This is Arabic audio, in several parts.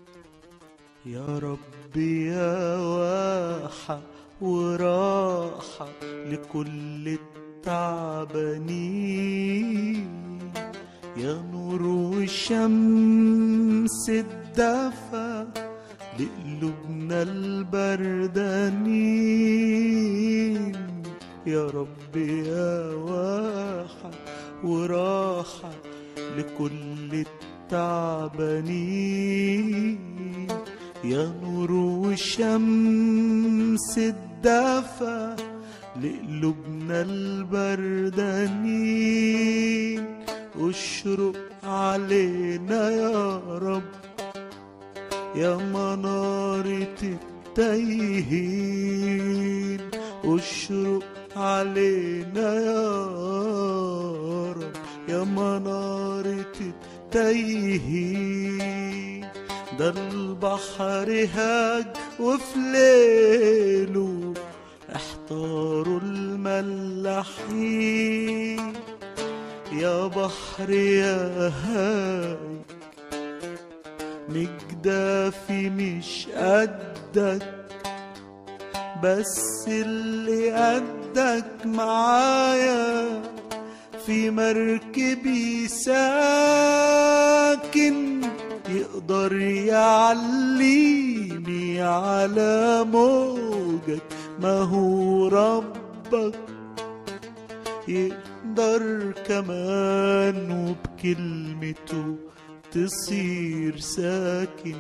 يا رب يا واحة وراحة لكل التعبانين، يا نور وشمس الدفا لقلوبنا البردانين. يا رب يا واحة وراحة لكل التعبانين، يا نور وشمس الدفا لقلوبنا البردانين. اشرق علينا يا رب يا منارة التايهين، اشرق علينا يا رب يا منارة التايهين. ده البحر هاج وفي ليله احتاروا الملاحين. يا بحر يا هاي مجدافي مش قدك، بس اللي قدك معايا في مركبي ساكن، يقدر يعليني على موجك. ما هو ربك يقدر كمان وبكلمته تصير ساكن.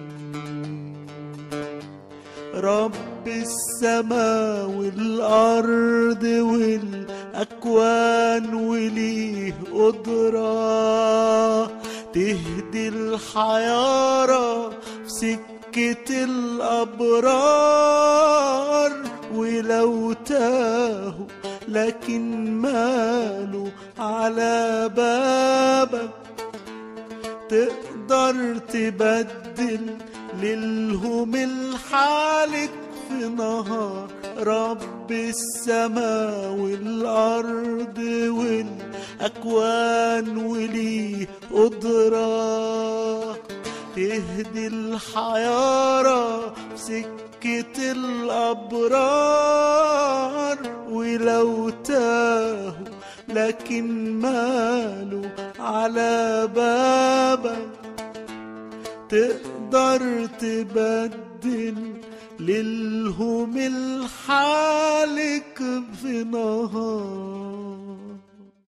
رب السماء والأرض والأكوان وليه قدرة تهدي الحيارى في سكة الأبرار. ولو تاهوا لكن مالوا على بابك، تقدر تبدل للهم الحالك في نهار. رب السماء والأرض والأكوان وليه قدرة تهدي الحيارى في سكة الأبرار. ولو تاهوا لكن مالوا على بابك، تقدر تبدل للهم الحالك في نهار.